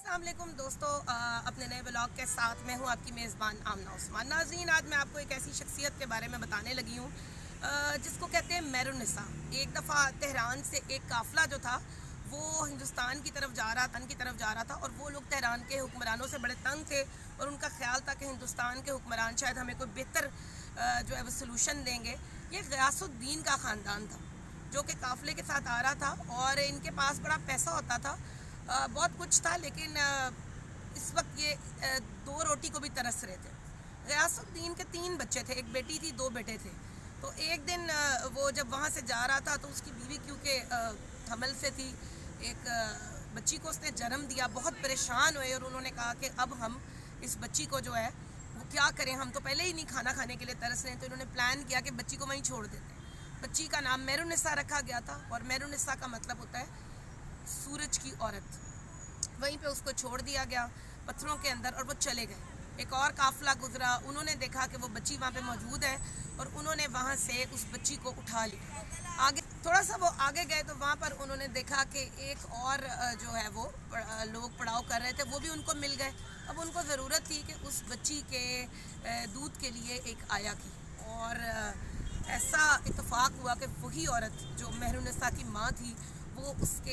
अस्सलाम वालेकुम दोस्तों, अपने नए ब्लॉग के साथ मैं हूँ आपकी मेज़बान आमना उस्मान। नाज़रीन, आज मैं आपको एक ऐसी शख्सियत के बारे में बताने लगी हूँ जिसको कहते हैं मेहरुन्निसा। एक दफ़ा तेहरान से एक काफ़िला जो था वो हिंदुस्तान की तरफ जा रहा था और वो लोग तेहरान के हुक्मरानों से बड़े तंग थे और उनका ख्याल था कि हिंदुस्तान के हुक्मरान शायद हमें कोई बेहतर जो है वो सलूशन देंगे। ये ग़ियासुद्दीन का ख़ानदान था जो कि काफ़िले के साथ आ रहा था और इनके पास बड़ा पैसा होता था, बहुत कुछ था, लेकिन इस वक्त ये दो रोटी को भी तरस रहे थे। ग़ियासुद्दीन के 3 बच्चे थे, एक बेटी थी, 2 बेटे थे। तो एक दिन वो जब वहाँ से जा रहा था तो उसकी बीवी क्योंकि हमल से थी, एक बच्ची को उसने जन्म दिया। बहुत परेशान हुए और उन्होंने कहा कि अब हम इस बच्ची को जो है वो क्या करें, हम तो पहले ही नहीं खाना खाने के लिए तरस रहे हैं। तो इन्होंने प्लान किया कि बच्ची को वहीं छोड़ देते हैं। बच्ची का नाम मेहरुन्निसा रखा गया था और मेहरुन्निसा का मतलब होता है सूरज की औरत। वहीं पे उसको छोड़ दिया गया पत्थरों के अंदर और वो चले गए। एक और काफ़िला गुजरा, उन्होंने देखा कि वो बच्ची वहाँ पे मौजूद है और उन्होंने वहाँ से उस बच्ची को उठा लिया। आगे थोड़ा सा वो आगे गए तो वहाँ पर उन्होंने देखा कि एक और जो है वो लोग पड़ाव कर रहे थे, वो भी उनको मिल गए। अब उनको ज़रूरत थी कि उस बच्ची के दूध के लिए एक आया की, और ऐसा इत्तेफाक हुआ कि वही औरत जो मेहरुन्निसा की माँ थी वो उसके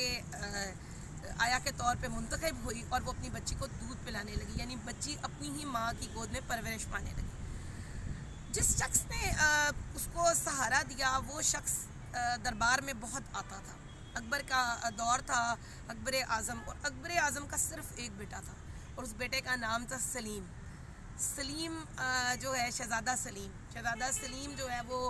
आया के तौर पे मुंतखब हुई और वो अपनी बच्ची को दूध पिलाने लगी, यानी बच्ची अपनी ही माँ की गोद में परवरिश पाने लगी। जिस शख्स ने उसको सहारा दिया वो शख्स दरबार में बहुत आता था। अकबर का दौर था, अकबर आज़म, और अकबर आज़म का सिर्फ एक बेटा था और उस बेटे का नाम था सलीम। सलीम जो है शहज़ादा सलीम जो है वो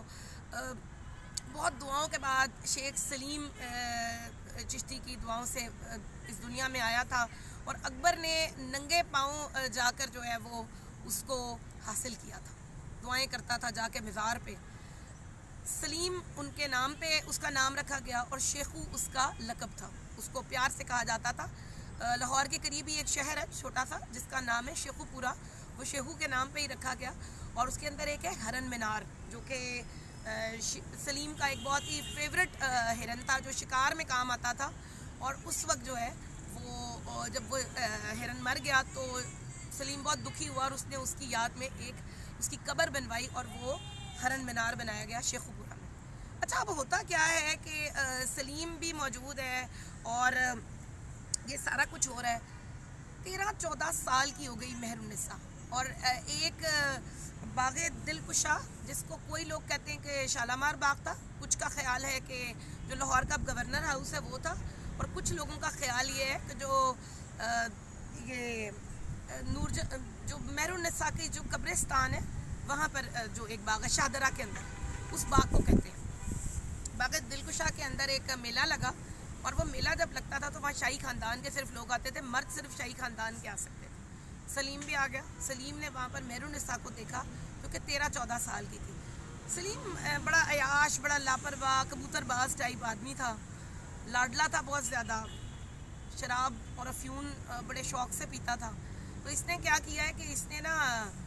बहुत दुआओं के बाद शेख सलीम चिश्ती की दुआओं से इस दुनिया में आया था और अकबर ने नंगे पाँव जाकर जो है वो उसको हासिल किया था। दुआएं करता था जाके मज़ार पे। सलीम उनके नाम पे उसका नाम रखा गया और शेखू उसका लक़ब था। उसको प्यार से कहा जाता था। लाहौर के करीब ही एक शहर है छोटा सा जिसका नाम है शेखूपुरा, वो शेखू के नाम पे ही रखा गया। और उसके अंदर एक है हरन मीनार जो कि सलीम का एक बहुत ही फेवरेट हिरन था जो शिकार में काम आता था। और उस वक्त जो है वो जब वो हिरन मर गया तो सलीम बहुत दुखी हुआ और उसने उसकी याद में एक उसकी कब्र बनवाई और वो हरन मीनार बनाया गया शेखूपुरा में। अच्छा, अब होता क्या है कि सलीम भी मौजूद है और ये सारा कुछ हो रहा है। 13-14 साल की हो गई मेहरुन्निसा और एक बाग़े दिलकुशा, जिसको कोई लोग कहते हैं कि शालामार बाग था, कुछ का ख्याल है कि जो लाहौर का गवर्नर हाउस है वो था, और कुछ लोगों का ख्याल ये है कि जो ये जो मेहरुन्निसा की जो कब्रिस्तान है वहाँ पर जो एक बाग है शाहदरा के अंदर, उस बाग को कहते हैं। बाग़े दिलकुशा के अंदर एक मेला लगा और वो मेला जब लगता था तो वहाँ शाही ख़ानदान के सिर्फ लोग आते थे, मर्द सिर्फ शाही ख़ानदान के आ सकते थे। सलीम भी आ गया। सलीम ने वहाँ पर मेहरुन्निसा को देखा जो कि 13-14 साल की थी। सलीम बड़ा अयाश, बड़ा लापरवाह, कबूतरबाज टाइप आदमी था, लाडला था बहुत ज़्यादा, शराब और अफ्यून बड़े शौक़ से पीता था। तो इसने क्या किया है कि इसने ना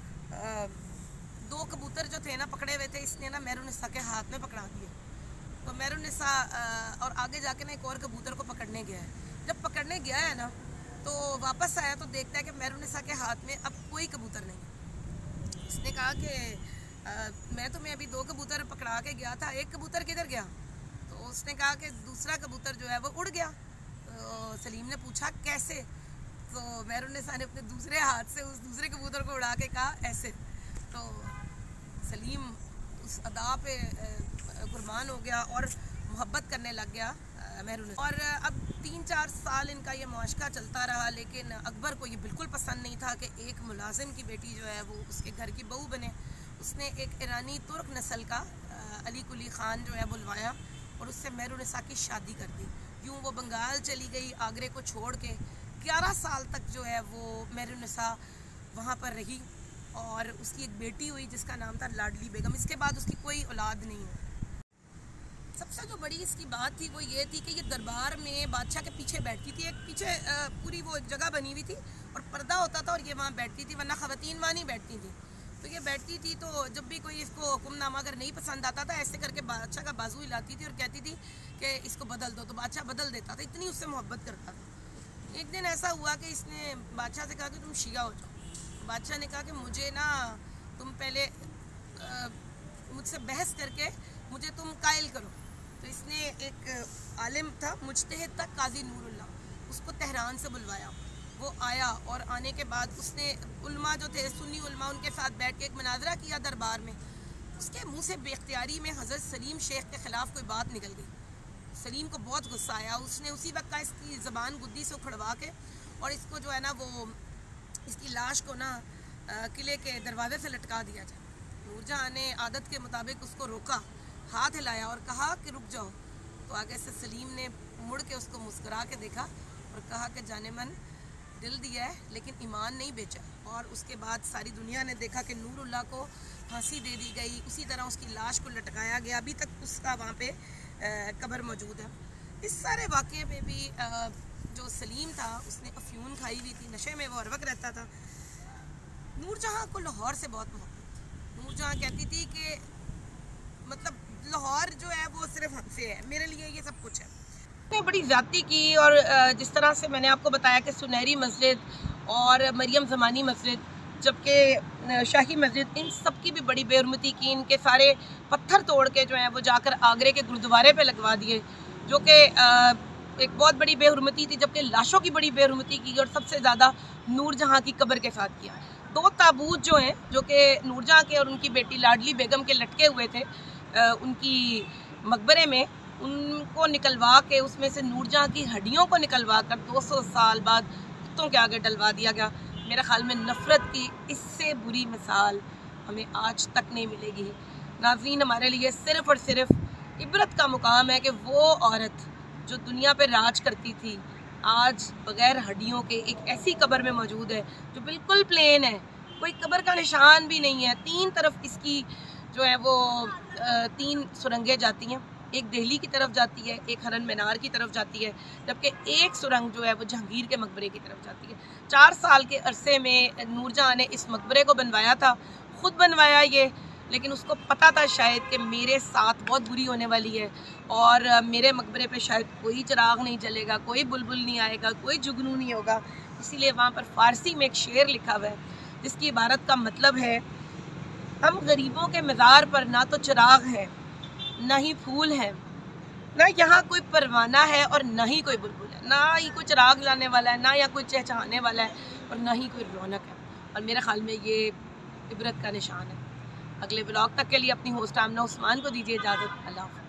2 कबूतर जो थे ना पकड़े हुए थे, इसने ना मेहरुन्निसा के हाथ में पकड़ा दिए। तो मेहरुन्निसा और आगे जाके ना एक और कबूतर को पकड़ने गया है। जब पकड़ने गया है ना तो वापस आया तो देखता है कि मेहरुन्निसा के हाथ में अब कोई कबूतर नहीं। उसने कहा कि मैं तुम्हें अभी 2 कबूतर पकड़ा के गया था, एक कबूतर किधर गया? तो उसने कहा कि दूसरा कबूतर जो है वो उड़ गया। तो सलीम ने पूछा कैसे? तो मेहरुन्निसा ने अपने दूसरे हाथ से उस दूसरे कबूतर को उड़ा के कहा ऐसे। तो सलीम उस अदा पे कुर्बान हो गया और मोहब्बत करने लग गया मेहरुन्निसा। और अब 3-4 साल इनका ये मुआशका चलता रहा, लेकिन अकबर को ये बिल्कुल पसंद नहीं था कि एक मुलाजिम की बेटी जो है वो उसके घर की बहू बने। उसने एक ईरानी तुर्क नस्ल का अली कुली ख़ान जो है बुलवाया और उससे मेहरुन्निसा की शादी कर दी। यूँ वो बंगाल चली गई आगरे को छोड़ के। 11 साल तक जो है वो मेहरुन्निसा वहाँ पर रही और उसकी एक बेटी हुई जिसका नाम था लाडली बेगम। इसके बाद उसकी कोई औलाद नहीं हुई। सबसे जो बड़ी इसकी बात थी वो ये थी कि ये दरबार में बादशाह के पीछे बैठती थी। एक पीछे पूरी वो जगह बनी हुई थी और पर्दा होता था और ये वहाँ बैठती थी, वरना ख़वातीन वहाँ नहीं बैठती थी। तो ये बैठती थी तो जब भी कोई इसको हुक्मनामा अगर नहीं पसंद आता था ऐसे करके बादशाह का बाजू हिलाती थी और कहती थी कि इसको बदल दो, तो बादशाह बदल देता था, इतनी उससे मोहब्बत करता था। एक दिन ऐसा हुआ कि इसने बादशाह से कहा कि तुम शिया हो जाओ। बादशाह ने कहा कि मुझे ना तुम पहले मुझसे बहस करके मुझे तुम कायल करो। तो इसने एक आलिम था, मुज्तहिद था, काजी नूरुल्लाह, उसको तेहरान से बुलवाया। वो आया और आने के बाद उसने उल्मा जो थे, सुन्नी उल्मा, उनके साथ बैठ के एक मुनाजरा किया दरबार में। उसके मुंह से बेख्तियारी में हज़रत सलीम शेख के ख़िलाफ़ कोई बात निकल गई। सलीम को बहुत गुस्सा आया। उसने उसी वक्त का इसकी ज़बान गुद्दी से उखड़वा के और इसको जो है ना वो इसकी लाश को ना किले के दरवाजे से लटका दिया जाए। नूरजहाँ ने आदत के मुताबिक उसको रोका, हाथ हिलाया और कहा कि रुक जाओ। तो आगे से सलीम ने मुड़ के उसको मुस्करा के देखा और कहा कि जाने मन दिल दिया है लेकिन ईमान नहीं बेचा। और उसके बाद सारी दुनिया ने देखा कि नूरुल्लाह को फांसी दे दी गई, उसी तरह उसकी लाश को लटकाया गया। अभी तक उसका वहाँ पे कब्र मौजूद है। इस सारे वाक़े में भी जो सलीम था उसने अफ्यून खाई हुई थी, नशे में वो हर वक्त रहता था। नूरजहाँ को लाहौर से बहुत मोहब्बत। नूरजहाँ कहती थी कि मतलब लाहौर जो है वो सिर्फ हमसे है, मेरे लिए ये सब कुछ है। ने बड़ी ज़्यादती की और जिस तरह से मैंने आपको बताया कि सुनहरी मस्जिद और मरियम ज़मानी मस्जिद, जबकि शाही मस्जिद, इन सब की भी बड़ी बेहरमती की। इनके सारे पत्थर तोड़ के जो हैं वो जाकर आगरे के गुरुद्वारे पे लगवा दिए, जो कि एक बहुत बड़ी बेहरमती थी। जबकि लाशों की बड़ी बेहरमती की और सबसे ज़्यादा नूरजहाँ की कब्र के साथ किया। 2 ताबूत जो हैं, जो कि नूरजहाँ के और उनकी बेटी लाडली बेगम के लटके हुए थे उनकी मकबरे में, उनको निकलवा के उसमें से नूरजहाँ की हड्डियों को निकलवा कर 200 साल बाद कुत्तों के आगे डलवा दिया गया। मेरे ख़्याल में नफ़रत की इससे बुरी मिसाल हमें आज तक नहीं मिलेगी। नाज़रीन, हमारे लिए सिर्फ़ और सिर्फ इबरत का मुकाम है कि वो औरत जो दुनिया पर राज करती थी आज बग़ैर हड्डियों के एक ऐसी कब्र में मौजूद है जो बिल्कुल प्लेन है, कोई कब्र का निशान भी नहीं है। 3 तरफ इसकी जो है वो 3 सुरंगें जाती हैं, एक दिल्ली की तरफ जाती है, एक हरन मीनार की तरफ जाती है, जबकि एक सुरंग जो है वो जहांगीर के मकबरे की तरफ जाती है। 4 साल के अरसे में नूरजहाँ ने इस मकबरे को बनवाया था, ख़ुद बनवाया ये, लेकिन उसको पता था शायद कि मेरे साथ बहुत बुरी होने वाली है और मेरे मकबरे पे शायद कोई चिराग नहीं जलेगा, कोई बुलबुल नहीं आएगा, कोई जुगनू नहीं होगा। इसीलिए वहाँ पर फ़ारसी में एक शेर लिखा हुआ है जिसकी इबारत का मतलब है, हम गरीबों के मज़ार पर ना तो चिराग है, ना ही फूल है, ना यहाँ कोई परवाना है और ना ही कोई बुलबुल है, ना ही कोई चिराग लाने वाला है, ना या कोई चहचहाने वाला है और ना ही कोई रौनक है। और मेरे ख्याल में ये इबरत का निशान है। अगले ब्लॉग तक के लिए अपनी होस्ट आमना उस्मान को दीजिए इजाज़त। अल्लाह।